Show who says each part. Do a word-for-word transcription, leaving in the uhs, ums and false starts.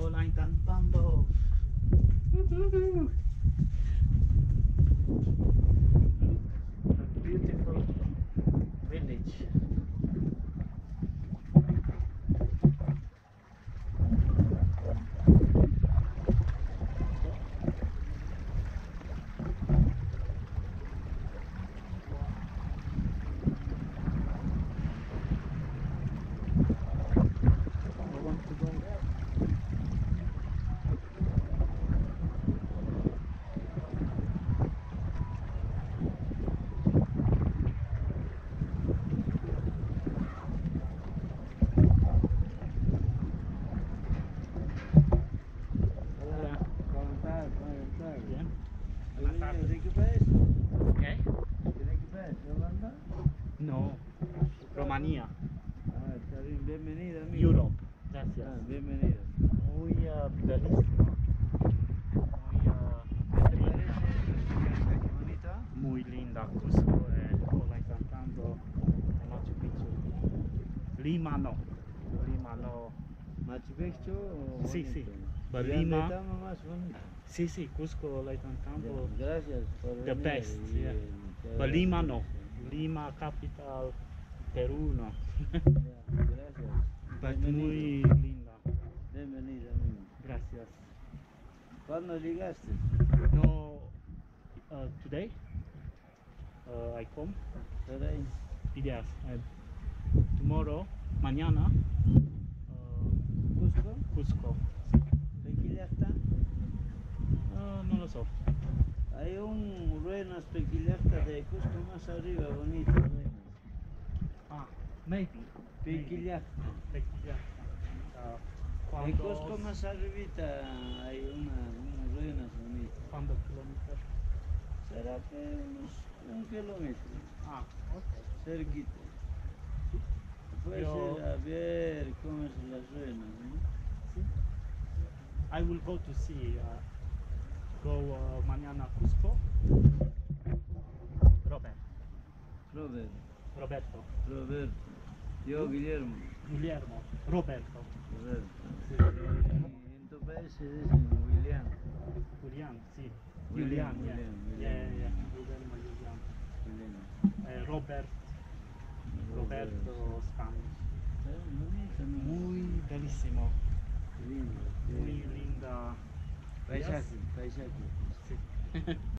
Speaker 1: Ollantaytambo. A beautiful village. I want to go there.
Speaker 2: Hola, ¿cómo estás? ¿Cómo estás?
Speaker 1: Bien.
Speaker 2: ¿De qué- ¿De qué país?
Speaker 1: Okay.
Speaker 2: ¿De qué país? ¿De Holanda?
Speaker 1: No. Romania.
Speaker 2: Ah, está bien, bienvenido amigo.
Speaker 1: Europe. Gracias.
Speaker 2: Ah, bienvenido.
Speaker 1: Muy uh, bellísimo. Muy, uh,
Speaker 2: ¿Qué te parece esta casa? Qué bonita.
Speaker 1: muy linda Cusco, eh, Ollantaytambo, Machu Picchu. Lima no. Lima no.
Speaker 2: ¿Machu Picchu o
Speaker 1: Sí,
Speaker 2: bonito?
Speaker 1: sí.
Speaker 2: ¿Y
Speaker 1: Lima.
Speaker 2: dónde estamos más bonito?
Speaker 1: Sí, sí, Cusco, Ollantaytambo.
Speaker 2: Ya, gracias por
Speaker 1: The
Speaker 2: venir.
Speaker 1: best,
Speaker 2: y,
Speaker 1: yeah.
Speaker 2: eh, te
Speaker 1: But Lima no.
Speaker 2: agradezco.
Speaker 1: Lima, capital, Perú no.
Speaker 2: Ya, gracias.
Speaker 1: But
Speaker 2: Bienvenido.
Speaker 1: muy linda.
Speaker 2: Bienvenido amigo.
Speaker 1: Gracias.
Speaker 2: ¿Cuándo llegaste?
Speaker 1: No, uh, today uh, I come.
Speaker 2: Por ahí.
Speaker 1: Yes. Uh, tomorrow, mañana, uh,
Speaker 2: ¿Cusco?
Speaker 1: Cusco.
Speaker 2: ¿Pequillasta?
Speaker 1: Uh, no lo sé.
Speaker 2: Hay un ruinas Pequillasta de Cusco más arriba, bonito. Ruinas.
Speaker 1: Ah, maybe.
Speaker 2: Pequillasta.
Speaker 1: Pequillasta. Uh,
Speaker 2: De
Speaker 1: ¿cuántos-
Speaker 2: Cusco más arribita hay una, unas ruinas bonitas.
Speaker 1: ¿Cuántos kilómetros?
Speaker 2: ¿Será que unos un kilómetro?
Speaker 1: Ah, ok.
Speaker 2: Cerquita. Puede
Speaker 1: Yo-
Speaker 2: ser a ver cómo son las ruinas, ¿no?
Speaker 1: I will go to see. Uh, go uh, mañana a Cusco. Robert.
Speaker 2: Robert,
Speaker 1: Roberto.
Speaker 2: Roberto. Yo, Guillermo.
Speaker 1: Guillermo. Roberto.
Speaker 2: Roberto.
Speaker 1: Sí.
Speaker 2: Y en tu país se dice William.
Speaker 1: Julián, sí.
Speaker 2: William,
Speaker 1: Julián, yeah.
Speaker 2: William,
Speaker 1: Yeah,
Speaker 2: William.
Speaker 1: yeah, Guillermo, Julián.
Speaker 2: William.
Speaker 1: Eh, Robert. Roberto Spanish.
Speaker 2: Eh, bonito, ¿no?
Speaker 1: Muy bellísimo.
Speaker 2: Lindo.
Speaker 1: Muy
Speaker 2: lindo.
Speaker 1: linda.
Speaker 2: Paisaje, paisaje.
Speaker 1: Sí.